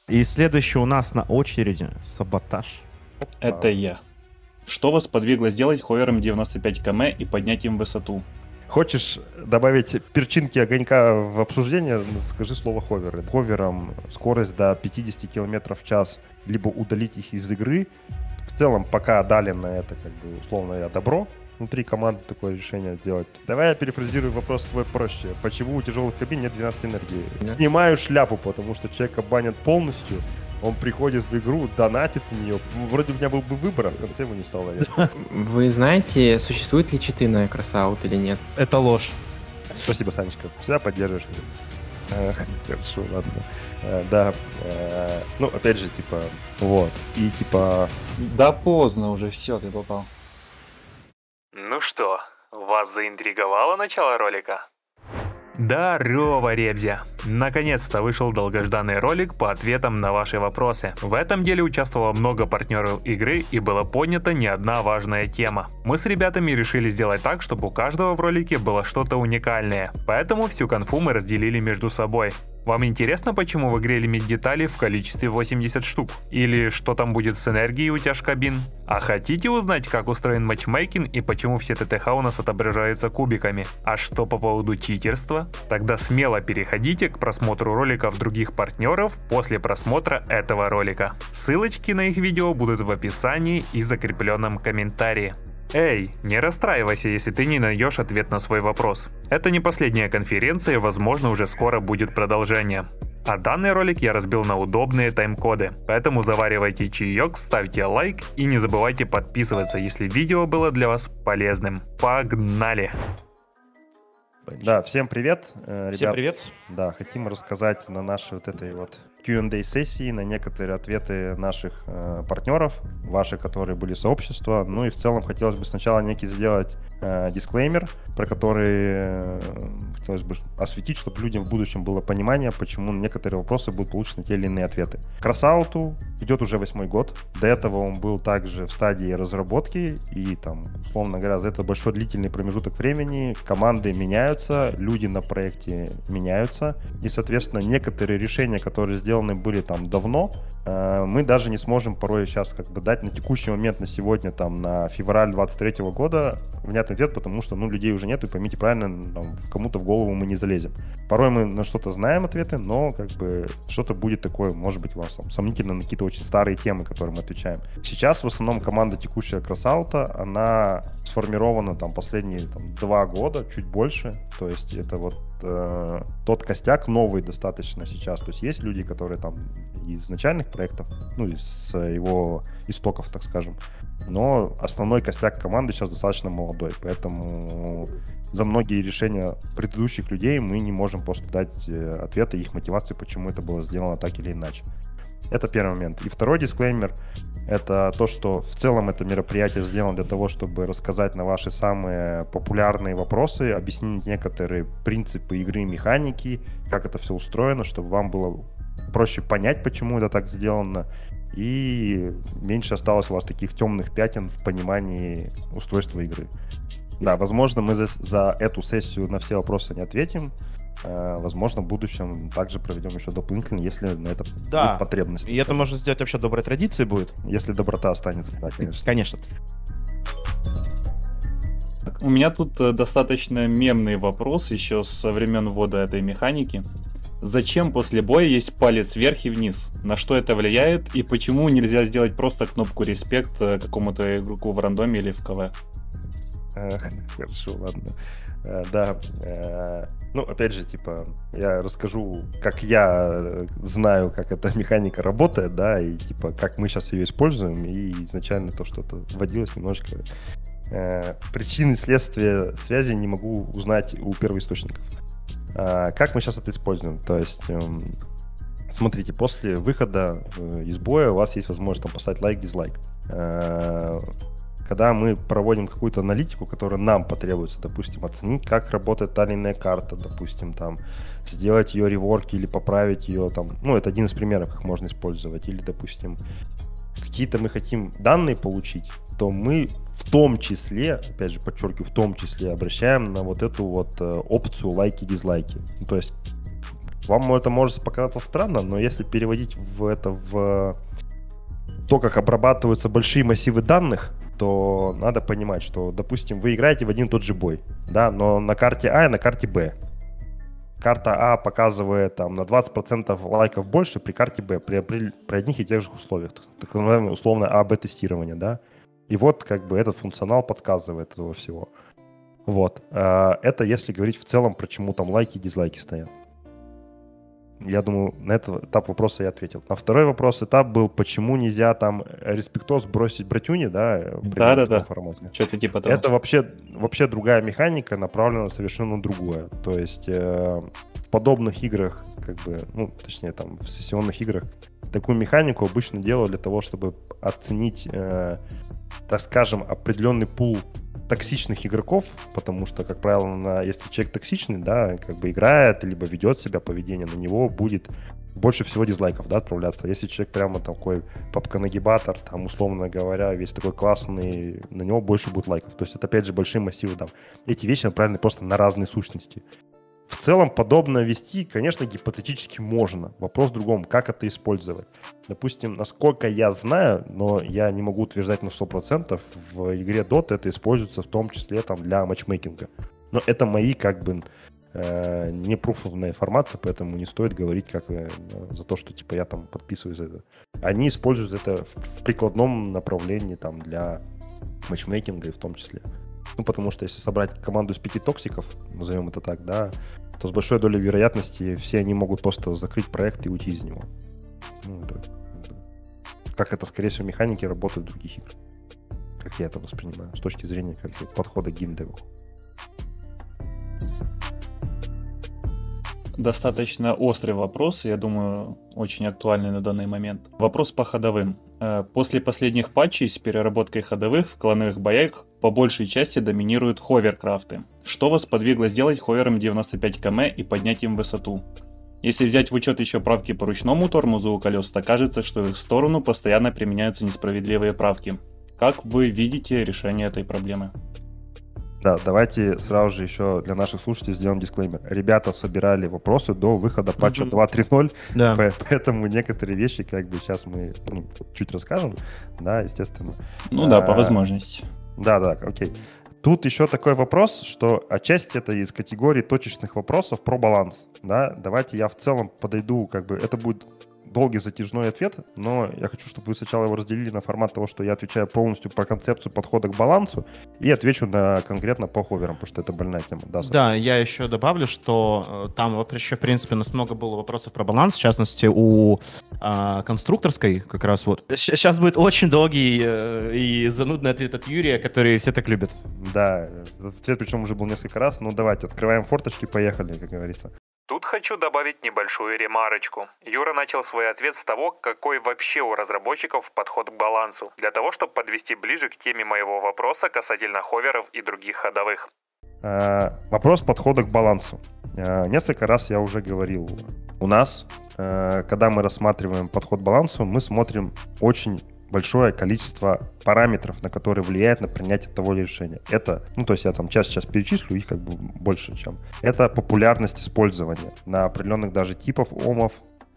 И следующий у нас на очереди саботаж. Это я. Что вас подвигло сделать ховером 95 км и поднять им высоту? Хочешь добавить перчинки огонька в обсуждение, скажи слово ховеры. Ховером скорость до 50 км в час, либо удалить их из игры. В целом, пока дали на это, как бы, условно говоря, добро, внутри команды такое решение делать. Давай я перефразирую вопрос твой проще. Почему у тяжелых кабин нет 12 энергии? Снимаю шляпу, потому что человека банят полностью. Он приходит в игру, донатит в нее. Вроде у меня был бы выбор, а в конце его не стало. Вы знаете, существуют ли читы на Кросаут или нет? Это ложь. Спасибо, Санечка. Всегда поддерживаешь. Хорошо, ладно. Да. Ну, опять же, типа, вот. И типа... Да поздно уже, все, ты попал. Ну что, вас заинтриговало начало ролика? Здорово, ребзя! Наконец-то вышел долгожданный ролик по ответам на ваши вопросы. В этом деле участвовало много партнеров игры и была поднята не одна важная тема. Мы с ребятами решили сделать так, чтобы у каждого в ролике было что-то уникальное, поэтому всю конфу мы разделили между собой. Вам интересно, почему в игре лимит деталей в количестве 80 штук? Или что там будет с энергией у тяжкабин? А хотите узнать, как устроен матчмейкинг и почему все ТТХ у нас отображаются кубиками? А что по поводу читерства? Тогда смело переходите к просмотру роликов других партнеров после просмотра этого ролика. Ссылочки на их видео будут в описании и закрепленном комментарии. Эй, не расстраивайся, если ты не найдешь ответ на свой вопрос. Это не последняя конференция, возможно, уже скоро будет продолжение. А данный ролик я разбил на удобные тайм-коды, поэтому заваривайте чаек, ставьте лайк и не забывайте подписываться, если видео было для вас полезным. Погнали! Да, всем привет, ребят. Всем привет. Да, хотим рассказать на нашей вот этой вот Q&A сессии на некоторые ответы наших партнеров, ваши, которые были сообщества. Ну и в целом хотелось бы сначала некий сделать дисклеймер, про который хотелось бы осветить, чтобы людям в будущем было понимание, почему некоторые вопросы будут получены те или иные ответы. Кросауту идет уже 8-й год. До этого он был также в стадии разработки, и там, условно говоря, за этот большой длительный промежуток времени команды меняются, люди на проекте меняются, и, соответственно, некоторые решения, которые сделаны были там давно, мы даже не сможем порой сейчас как бы дать на текущий момент, на сегодня, там, на февраль 23 года внятный ответ, потому что, ну, людей уже нет, и поймите правильно, там, кому-то в голову мы не залезем. Порой мы на что-то знаем ответы, но как бы что-то будет такое, может быть, у вас там сомнительно на какие-то очень старые темы, которые мы отвечаем. Сейчас в основном команда текущая Кросаута, она сформирована там последние 2 года, чуть больше, то есть это вот тот костяк новый достаточно сейчас. То есть есть люди, которые там из начальных проектов, ну, из его истоков, так скажем. Но основной костяк команды сейчас достаточно молодой. Поэтому за многие решения предыдущих людей мы не можем просто дать ответы, их мотивации, почему это было сделано так или иначе. Это первый момент. И второй дисклеймер — это то, что в целом это мероприятие сделано для того, чтобы рассказать на ваши самые популярные вопросы, объяснить некоторые принципы игры и механики, как это все устроено, чтобы вам было проще понять, почему это так сделано, и меньше осталось у вас таких темных пятен в понимании устройства игры. Да, возможно, мы за эту сессию на все вопросы не ответим. Возможно, в будущем также проведем еще дополнительно, если на это будет потребность. И это можно сделать вообще доброй традицией будет. Если доброта останется, да, конечно. Конечно. У меня тут достаточно мемный вопрос еще со времен ввода этой механики. Зачем после боя есть палец вверх и вниз? На что это влияет? И почему нельзя сделать просто кнопку респект какому-то игроку в рандоме или в КВ? Хорошо, ладно. Да, ну, опять же, типа, я расскажу, как я знаю, как эта механика работает, да, и, типа, как мы сейчас ее используем, и изначально то, что это вводилось немножко. Причины и следствия связи не могу узнать у первоисточников. Как мы сейчас это используем? То есть, смотрите, после выхода из боя у вас есть возможность там поставить лайк, дизлайк. Когда мы проводим какую-то аналитику, которая нам потребуется, допустим, оценить, как работает та или иная карта, допустим, там, сделать ее реворк или поправить ее, там, ну, это один из примеров, как можно использовать, или, допустим, какие-то мы хотим данные получить, то мы в том числе, опять же, подчеркиваю, в том числе обращаем на вот эту вот опцию лайки-дизлайки. Ну, то есть Вам это может показаться странно, но если переводить в то, как обрабатываются большие массивы данных, то надо понимать, что, допустим, вы играете в один и тот же бой, да, но на карте А и на карте Б. Карта А показывает там на 20% лайков больше при карте Б, при одних и тех же условиях, так называемое условно АБ-тестирование, да. И вот как бы этот функционал подсказывает этого всего. Вот. Это если говорить в целом, почему там лайки и дизлайки стоят. Я думаю, на этот этап вопроса я ответил. На второй вопрос этап был, почему нельзя там респектос бросить братюне, да? Да. Что-то типа того. Это вообще другая механика, направлена на совершенно другое. То есть в подобных играх, как бы, ну, точнее, там, в сессионных играх, такую механику обычно делают для того, чтобы оценить, так скажем, определенный пул токсичных игроков, потому что, как правило, если человек токсичный, да, как бы играет, либо ведет себя, поведение, на него будет больше всего дизлайков, да, отправляться. Если человек прямо такой папка-нагибатор, там, условно говоря, весь такой классный, на него больше будет лайков. То есть это, опять же, большие массивы, там. Эти вещи направлены просто на разные сущности. В целом, подобное вести, конечно, гипотетически можно. Вопрос в другом, как это использовать. Допустим, насколько я знаю, но я не могу утверждать на 100%, в игре Dota это используется в том числе там, для матчмейкинга. Но это мои как бы не пруфовная информация, поэтому не стоит говорить как за то, что типа я там подписываюсь за это. Они используют это в прикладном направлении там, для матчмейкинга и в том числе. Ну, потому что если собрать команду из 5 токсиков, назовем это так, да, то с большой долей вероятности все они могут просто закрыть проект и уйти из него. Ну, как это, скорее всего, механики работают в других играх. Как я это воспринимаю, с точки зрения как бы, подхода к геймдеву. Достаточно острый вопрос, я думаю, очень актуальный на данный момент. Вопрос по ходовым. После последних патчей с переработкой ходовых в клановых боях по большей части доминируют ховеркрафты. Что вас подвигло сделать ховером 95 км и поднять им высоту? Если взять в учет еще правки по ручному тормозу у колес, то кажется, что в их сторону постоянно применяются несправедливые правки. Как вы видите решение этой проблемы? Да, давайте сразу же еще для наших слушателей сделаем дисклеймер. Ребята собирали вопросы до выхода патча 2.3.0, Да. Поэтому некоторые вещи как бы сейчас мы чуть расскажем, да, естественно. Ну да, по возможности. Да, окей. Тут еще такой вопрос, что отчасти это из категории точечных вопросов про баланс, да. Давайте я в целом подойду, как бы это будет долгий затяжной ответ, но я хочу, чтобы вы сначала его разделили на формат того, что я отвечаю полностью по концепцию подхода к балансу и отвечу конкретно по ховерам, потому что это больная тема. Да, я еще добавлю, что там вообще, в принципе, у нас много было вопросов про баланс, в частности, у конструкторской как раз вот. Сейчас будет очень долгий и занудный ответ от Юрия, который все так любят. Да, ответ причем уже был несколько раз, ну давайте, открываем форточки, поехали, как говорится. Тут хочу добавить небольшую ремарочку. Юра начал свой ответ с того, какой вообще у разработчиков подход к балансу, для того, чтобы подвести ближе к теме моего вопроса касательно ховеров и других ходовых. Вопрос подхода к балансу. Несколько раз я уже говорил. У нас, когда мы рассматриваем подход к балансу, мы смотрим очень большое количество параметров, на которые влияет на принятие того или решения. Это, то есть я там сейчас перечислю, их как бы больше, чем. Это популярность использования на определенных даже типов омов.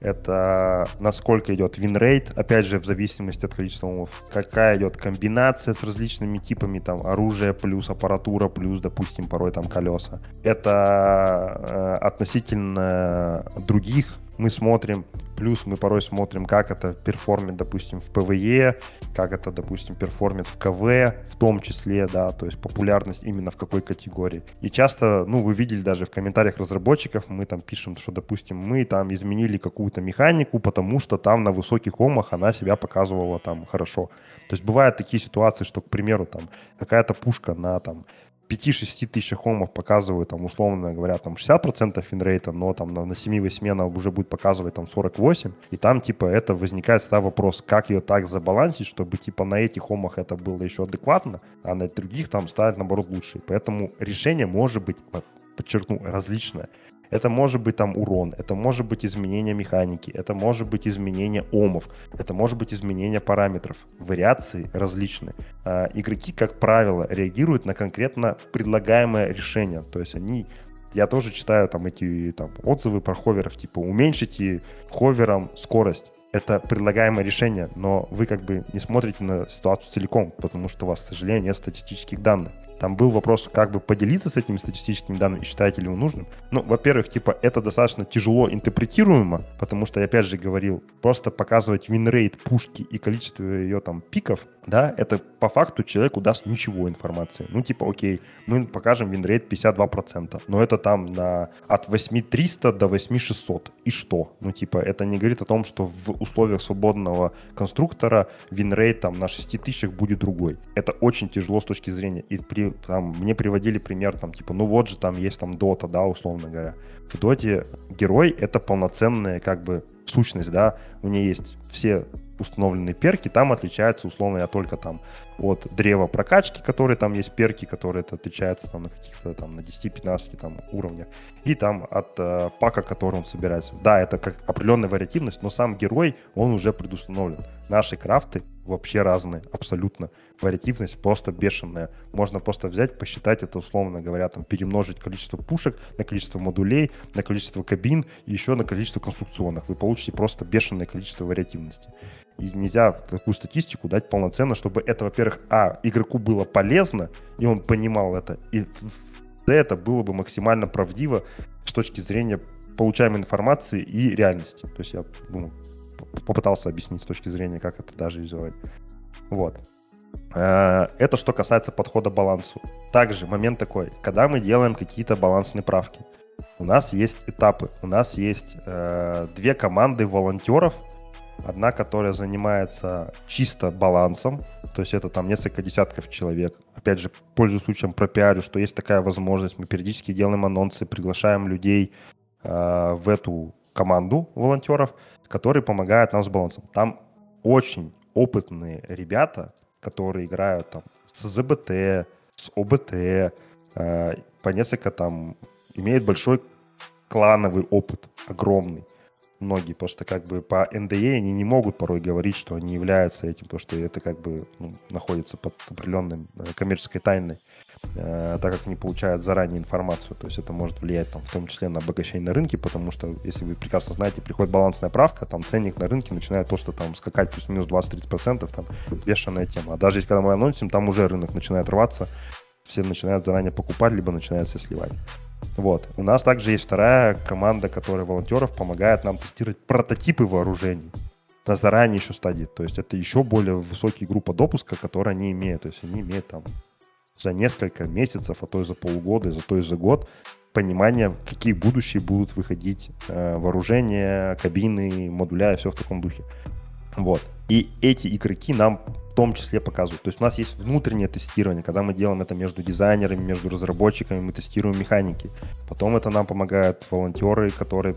Это насколько идет win-rate, опять же, в зависимости от количества омов. Какая идет комбинация с различными типами, там, оружие плюс аппаратура плюс, допустим, порой там колеса. Это относительно других мы смотрим, плюс мы порой смотрим, как это перформит, допустим, в ПВЕ, как это, допустим, перформит в КВ, в том числе, да, то есть популярность именно в какой категории. И часто, вы видели даже в комментариях разработчиков, мы там пишем, что, допустим, мы там изменили какую-то механику, потому что там на высоких омах она себя показывала там хорошо. То есть бывают такие ситуации, что, к примеру, там какая-то пушка на там 5-6 тысячах омов показывают, там, условно говоря, там 60% финрейта, но там на 7-8 она уже будет показывать там 48, и там, типа, это возникает всегда вопрос, как ее так забалансить, чтобы, типа, на этих омах это было еще адекватно, а на других там ставить, наоборот, лучше. Поэтому решение может быть, подчеркну, различное. Это может быть там урон, это может быть изменение механики, это может быть изменение омов, это может быть изменение параметров. Вариации различны. Игроки, как правило, реагируют на конкретно предлагаемое решение. То есть они Я тоже читаю там эти там отзывы про ховеров, типа уменьшите ховером скорость. Это предлагаемое решение, но вы как бы не смотрите на ситуацию целиком, потому что у вас, к сожалению, нет статистических данных. Там был вопрос, как бы поделиться с этими статистическими данными и считаете ли вы нужным. Ну, во-первых, типа, это достаточно тяжело интерпретируемо, потому что, я опять же говорил, просто показывать винрейт пушки и количество ее там пиков, да, это по факту человеку даст ничего информации. Ну, типа, окей, мы покажем винрейт 52%, но это там от 8300 до 8600. И что? Ну, типа, это не говорит о том, что в условиях свободного конструктора винрейт там на 6000 будет другой. Это очень тяжело с точки зрения. И мне приводили пример, там, типа, ну вот же там есть там дота, да, условно говоря. В доте герой — это полноценная как бы сущность, да, у нее есть все установленные перки, там отличается условно только там от древа прокачки, которые там есть перки, которые отличаются там на каких-то там на 10-15 там уровнях, и там от пака, который он собирается. Да, это как определенная вариативность, но сам герой, он уже предустановлен. Наши крафты вообще разные, абсолютно. Вариативность просто бешеная. Можно просто взять, посчитать это, условно говоря, там, перемножить количество пушек на количество модулей, на количество кабин и еще на количество конструкционных. Вы получите просто бешеное количество вариативности. И нельзя такую статистику дать полноценно, чтобы это, во-первых, игроку было полезно, и он понимал это, и это было бы максимально правдиво с точки зрения получаемой информации и реальности. То есть я попытался объяснить с точки зрения, как это даже визуально. Вот. Это что касается подхода к балансу. Также момент такой, когда мы делаем какие-то балансные правки, у нас есть этапы, у нас есть 2 команды волонтеров, одна, которая занимается чисто балансом, то есть это там несколько десятков человек. Опять же, пользуясь случаем, пропиарю, что есть такая возможность, мы периодически делаем анонсы, приглашаем людей в эту команду волонтеров, которые помогают нам с балансом. Там очень опытные ребята, которые играют там с ЗБТ, с ОБТ, по несколько там, имеют большой клановый опыт, огромный. Многие просто как бы по НДА они не могут порой говорить, что они являются этим, потому что это как бы находится под определенной коммерческой тайной, так как они получают заранее информацию. То есть это может влиять там, в том числе на обогащение на рынке, потому что, если вы прекрасно знаете, приходит балансная правка, там ценник на рынке начинает просто там скакать плюс-минус 20-30%, там бешеная тема. А даже если когда мы анонсим, там уже рынок начинает рваться, все начинают заранее покупать, либо начинают все сливать. Вот. У нас также есть вторая команда, которая волонтеров помогает нам тестировать прототипы вооружений на заранее еще стадии. То есть это еще более высокие группы допуска, которые они имеют. То есть они имеют там за несколько месяцев, а то и за полгода, а то и за год понимание, какие будущие будут выходить вооружения, кабины, модуля и все в таком духе. Вот. И эти игроки нам в том числе показывают. То есть у нас есть внутреннее тестирование, когда мы делаем это между дизайнерами, между разработчиками, мы тестируем механики. Потом это нам помогают волонтеры, которые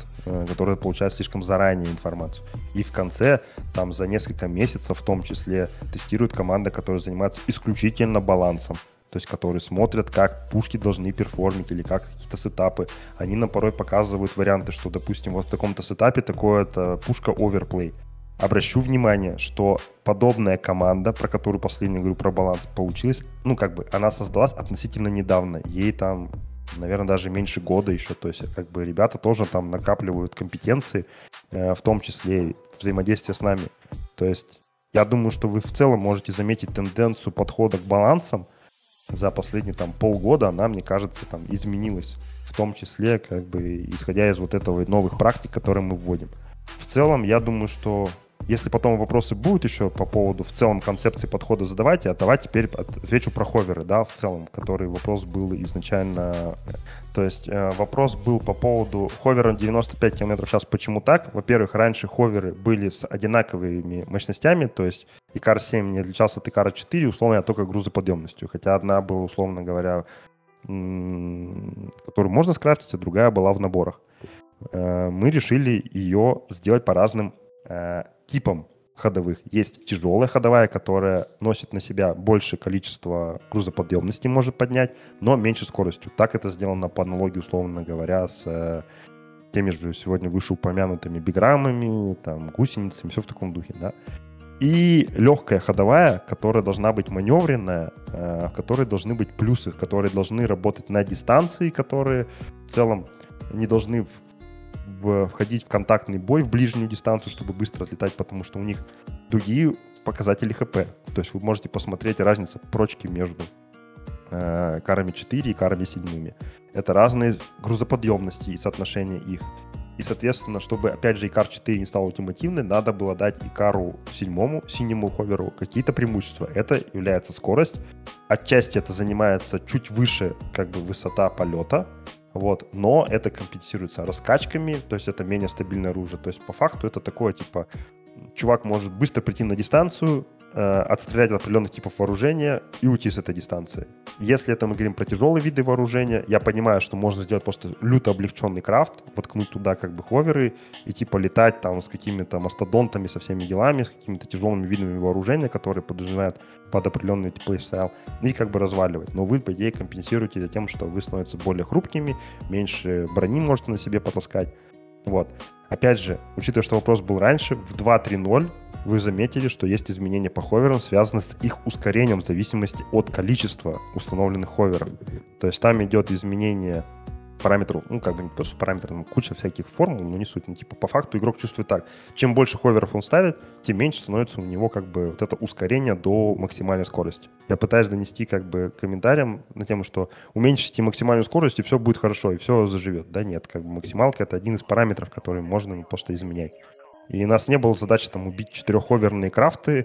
получают слишком заранее информацию. И в конце, там за несколько месяцев в том числе, тестирует команда, которая занимается исключительно балансом. То есть которые смотрят, как пушки должны перформить или как какие-то сетапы. Они нам порой показывают варианты, что, допустим, вот в таком-то сетапе такое-то пушка оверплей. Обращу внимание, что подобная команда, про которую последнюю говорю, про баланс, получилась, она создалась относительно недавно. Ей там, наверное, даже меньше года еще. То есть, ребята тоже там накапливают компетенции, в том числе и взаимодействие с нами. То есть, я думаю, что вы в целом можете заметить тенденцию подхода к балансам за последние там полгода. Она, мне кажется, там изменилась. В том числе, исходя из вот этого новых практик, которые мы вводим. В целом, я думаю, что если потом вопросы будут еще по поводу в целом концепции подхода задавайте, а давайте теперь отвечу про ховеры, да, в целом, который вопрос был изначально. То есть вопрос был по поводу ховера 95 км в час. Почему так? Во-первых, раньше ховеры были с одинаковыми мощностями, то есть Икар 7 не отличался от Икара 4, условно, только грузоподъемностью, хотя одна была, условно говоря, которую можно скрафтить, а другая была в наборах. Мы решили ее сделать по разным типам ходовых. Есть тяжелая ходовая, которая носит на себя большее количество грузоподъемности, может поднять, но меньше скоростью. Так это сделано по аналогии, условно говоря, с теми же сегодня вышеупомянутыми биграммами, там, гусеницами, все в таком духе, да. и легкая ходовая, которая должна быть маневренная, в которой должны быть плюсы, которые должны работать на дистанции, которые в целом не должны входить в контактный бой в ближнюю дистанцию, чтобы быстро отлетать, потому что у них другие показатели ХП. То есть вы можете посмотреть разницу прочки между карами 4 и карами 7. Это разные грузоподъемности и соотношения их. И, соответственно, чтобы, опять же, Икар 4 не стал ультимативной, надо было дать Икару 7, синему ховеру, какие-то преимущества. Это является скорость. Отчасти это занимается чуть выше, как бы, высота полета. Вот, но это компенсируется раскачками, то есть это менее стабильное оружие. То есть по факту это такое, типа, чувак может быстро прийти на дистанцию, отстрелять от определенных типов вооружения и уйти с этой дистанции. Если это мы говорим про тяжелые виды вооружения, я понимаю, что можно сделать просто люто облегченный крафт, воткнуть туда как бы ховеры и типа летать там с какими-то мастодонтами, со всеми делами, с какими-то тяжелыми видами вооружения, которые подразумевают под определенный плейстайл, и как бы разваливать. Но вы, по идее, компенсируете это тем, что вы становитесь более хрупкими, меньше брони можете на себе потаскать. Вот. Опять же, учитывая, что вопрос был раньше, в 2.3.0 вы заметили, что есть изменения по ховерам, связанные с их ускорением в зависимости от количества установленных ховеров. То есть там идет изменение параметров, ну, как бы не то, что параметры, ну, куча всяких формул, но не суть. Ну, типа, по факту игрок чувствует так. Чем больше ховеров он ставит, тем меньше становится у него, как бы, вот это ускорение до максимальной скорости. Я пытаюсь донести, как бы, комментариям на тему, что уменьшите максимальную скорость, и все будет хорошо, и все заживет. Да нет, как бы, максималка — это один из параметров, который можно просто изменять. И у нас не было задачи, там, убить 4-ховерные крафты,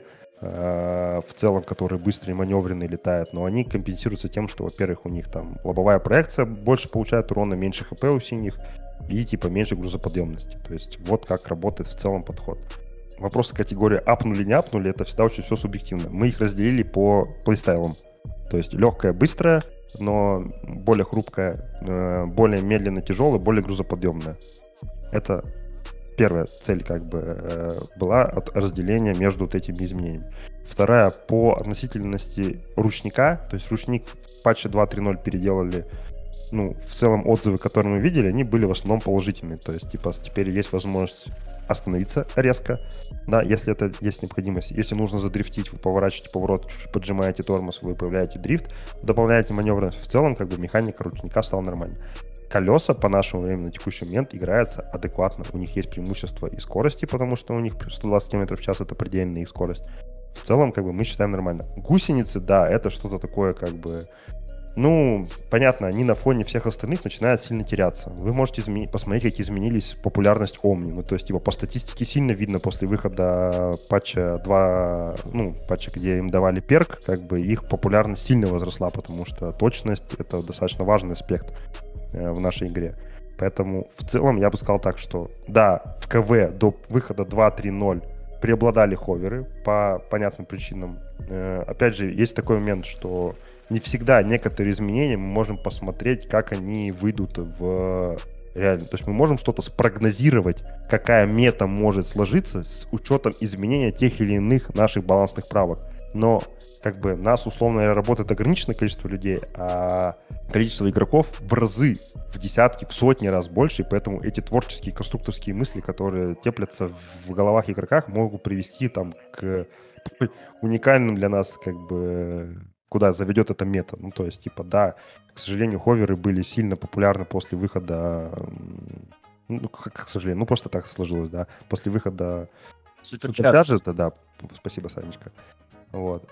в целом, которые быстрые, маневренные летают, но они компенсируются тем, что, во-первых, у них там лобовая проекция больше получает урона, меньше хп у синих и типа меньше грузоподъемности. То есть вот как работает в целом подход. Вопрос категории апнули, не апнули, это всегда очень все субъективно. Мы их разделили по плейстайлам. То есть легкая, быстрая, но более хрупкая, более медленно тяжелая, более грузоподъемная. Это первая цель как бы была от разделения между вот этими изменениями. Вторая по относительности ручника, то есть ручник в патче 2.3.0 переделали, ну, в целом отзывы, которые мы видели, они были в основном положительные, то есть типа теперь есть возможность остановиться резко, да, если это есть необходимость. Если нужно задрифтить, вы поворачиваете поворот, чуть-чуть поджимаете тормоз, вы появляете дрифт, добавляете маневренность. В целом, как бы механика ручника стала нормальной. Колеса по нашему времени на текущий момент играются адекватно. У них есть преимущество и скорости, потому что у них 120 км в час это предельная их скорость. В целом, как бы мы считаем нормально. Гусеницы, да, это что-то такое, как бы, ну, понятно, они на фоне всех остальных начинают сильно теряться. Вы можете посмотреть, как изменились популярность Omni. Ну, то есть, типа, по статистике сильно видно после выхода патча 2, ну, патча, где им давали перк, как бы их популярность сильно возросла, потому что точность — это достаточно важный аспект в нашей игре. Поэтому в целом я бы сказал так, что да, в КВ до выхода 2.3.0 преобладали ховеры по понятным причинам. Опять же, есть такой момент, что не всегда некоторые изменения мы можем посмотреть, как они выйдут в реально. То есть мы можем что-то спрогнозировать, какая мета может сложиться с учетом изменения тех или иных наших балансных правок. Но как бы нас условно работает ограниченное количество людей, а количество игроков в разы, в десятки, в сотни раз больше, и поэтому эти творческие, конструкторские мысли, которые теплятся в головах игроках, могут привести там к уникальным для нас, как бы, куда заведет эта мета. Ну, то есть, типа, да, к сожалению, ховеры были сильно популярны после выхода, ну, к сожалению, ну, просто так сложилось, да, после выхода Суперчарджа, да, спасибо, Санечка. Вот.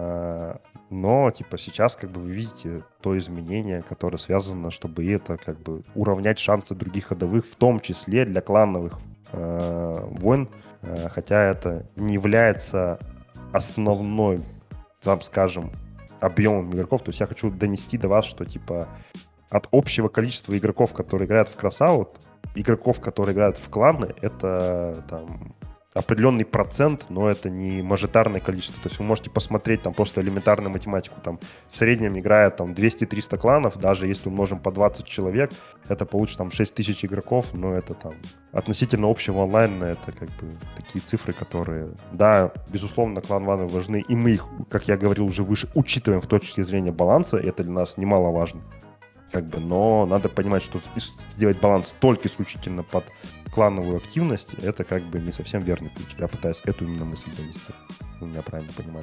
Но, типа, сейчас, как бы, вы видите то изменение, которое связано, чтобы это, как бы, уравнять шансы других ходовых, в том числе для клановых войн, хотя это не является основной, там, скажем, объемом игроков. То есть я хочу донести до вас, что, типа, от общего количества игроков, которые играют в кросс-аут, игроков, которые играют в кланы, это, там, определенный процент, но это не мажоритарное количество. То есть вы можете посмотреть там просто элементарную математику. Там в среднем играет там 200-300 кланов, даже если умножим по 20 человек, это получится там 6000 игроков, но это там относительно общего онлайна, это как бы такие цифры, которые, да, безусловно, клан-ваны важны, и мы их, как я говорил уже выше, учитываем в точке зрения баланса, и это для нас немаловажно. Но надо понимать, что сделать баланс только исключительно под клановую активность, это не совсем верный путь. Я пытаюсь эту именно мысль донести. Вы меня правильно понимали.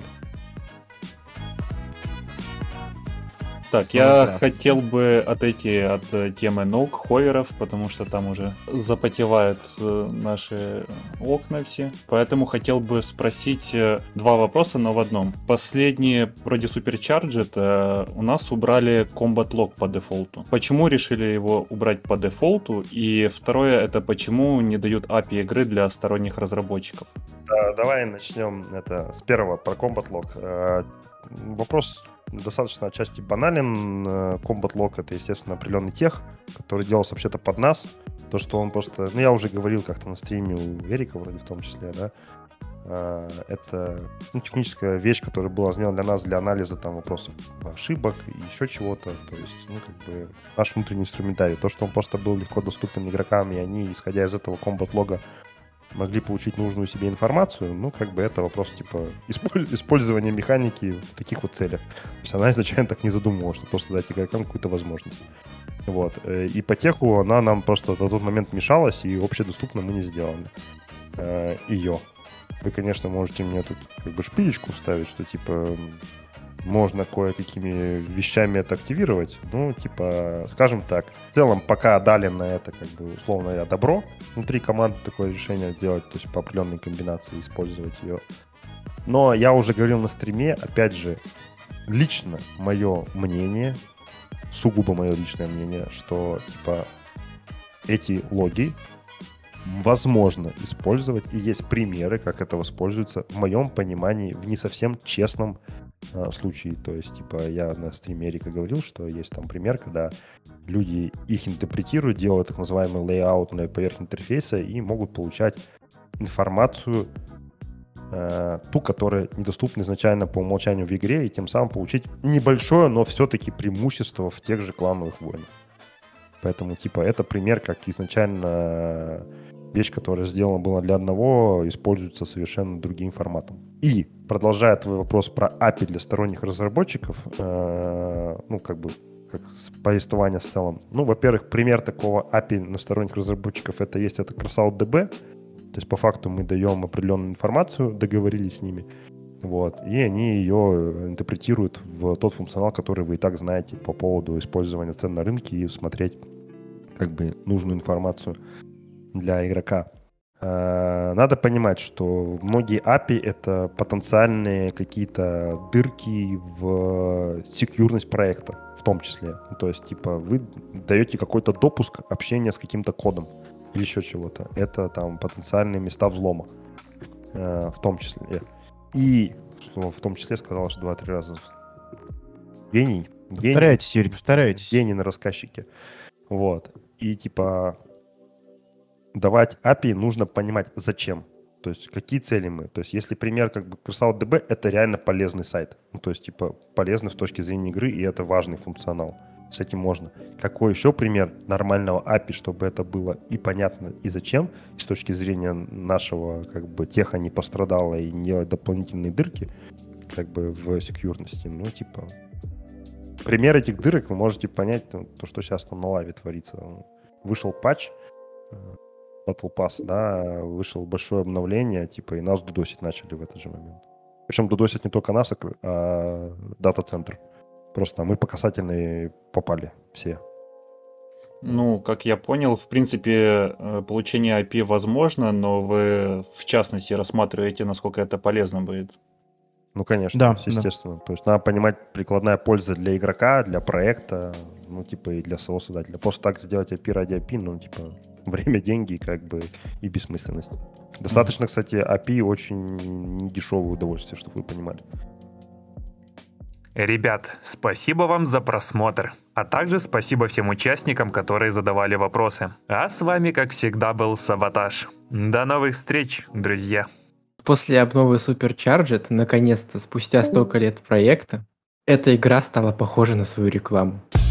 Так, я хотел бы отойти от темы ноук-ховеров, потому что там уже запотевают наши окна все. Поэтому хотел бы спросить два вопроса, но в одном. Последние, вроде Supercharged, у нас убрали Combat Log по дефолту. Почему решили его убрать по дефолту? И второе, это почему не дают API игры для сторонних разработчиков? Давай начнем с первого, про Combat Log. Вопрос достаточно отчасти банален. Combat Log — это, естественно, определенный тех, который делался вообще-то под нас. То, что он просто... я уже говорил как-то на стриме у Эрика вроде в том числе, да. Это техническая вещь, которая была сделана для нас, для анализа вопросов ошибок и еще чего-то. То есть, наш внутренний инструментарий. То, что он просто был легко доступным игрокам, и они, исходя из этого Combat Log'а, могли получить нужную себе информацию, это вопрос использования механики в таких целях. То есть она изначально так не задумывалась, что просто дать игрокам какую-то возможность. И по теху она нам просто на тот момент мешалась, и общедоступно мы не сделали ее. Вы, конечно, можете мне тут шпилечку вставить, что можно кое-какими вещами это активировать. Скажем так, в целом пока дали на это условно говоря добро внутри команды такое решение делать, то есть по определенной комбинации использовать ее. Но я уже говорил на стриме, опять же, лично мое мнение, сугубо мое личное мнение, что эти логи возможно использовать, и есть примеры, как это используется, в моем понимании, в не совсем честном случае. То есть, я на стриме Эрика говорил, что есть там пример, когда люди их интерпретируют, делают так называемый layout поверх интерфейса и могут получать информацию, ту, которая недоступна изначально по умолчанию в игре, и тем самым получить небольшое, но все-таки преимущество в тех же клановых войнах. Поэтому, это пример, как изначально вещь, которая сделана была для одного, используется совершенно другим форматом. И, продолжая твой вопрос про API для сторонних разработчиков, как повествование в целом. Во-первых, пример такого API на сторонних разработчиков это CrossoutDB. То есть, по факту, мы даем определенную информацию, договорились с ними, и они ее интерпретируют в тот функционал, который вы и так знаете по поводу использования цен на рынке и смотреть нужную информацию для игрока. Надо понимать, что многие API — это потенциальные какие-то дырки в секьюрность проекта, в том числе. То есть, вы даете какой-то допуск общения с каким-то кодом или еще чего-то. Это потенциальные места взлома, в том числе. И, что в том числе сказал, что 2-3 раза. Гений. Повторяйтесь, Юрий, повторяйтесь. Гений на рассказчике. И, давать API нужно понимать, зачем. То есть, какие цели мы. То есть, если пример, CrossoutDB, это реально полезный сайт. То есть, полезный с точки зрения игры, и это важный функционал. С этим можно. Какой еще пример нормального API, чтобы это было и понятно, и зачем, и с точки зрения нашего, теха не пострадало и не делать дополнительные дырки, в секьюрности. Пример этих дырок вы можете понять, то, что сейчас там на лаве творится. Вышел патч, Battle Pass, да, вышло большое обновление, и нас дудосить начали в этот же момент. Причем дудосить не только нас, а дата-центр. Просто мы по касательной попали все. Как я понял, в принципе, получение IP возможно, но вы, в частности, рассматриваете, насколько это полезно будет. Конечно, да, естественно. Да. То есть надо понимать прикладная польза для игрока, для проекта, и для самого создателя. Просто так сделать IP ради IP, время, деньги, и бессмысленность. Достаточно, кстати, API очень недешевое удовольствие, чтобы вы понимали. Ребят, спасибо вам за просмотр, а также спасибо всем участникам, которые задавали вопросы. А с вами, как всегда, был Саботаж. До новых встреч, друзья! После обновы Supercharged, наконец-то, спустя столько лет проекта, эта игра стала похожа на свою рекламу.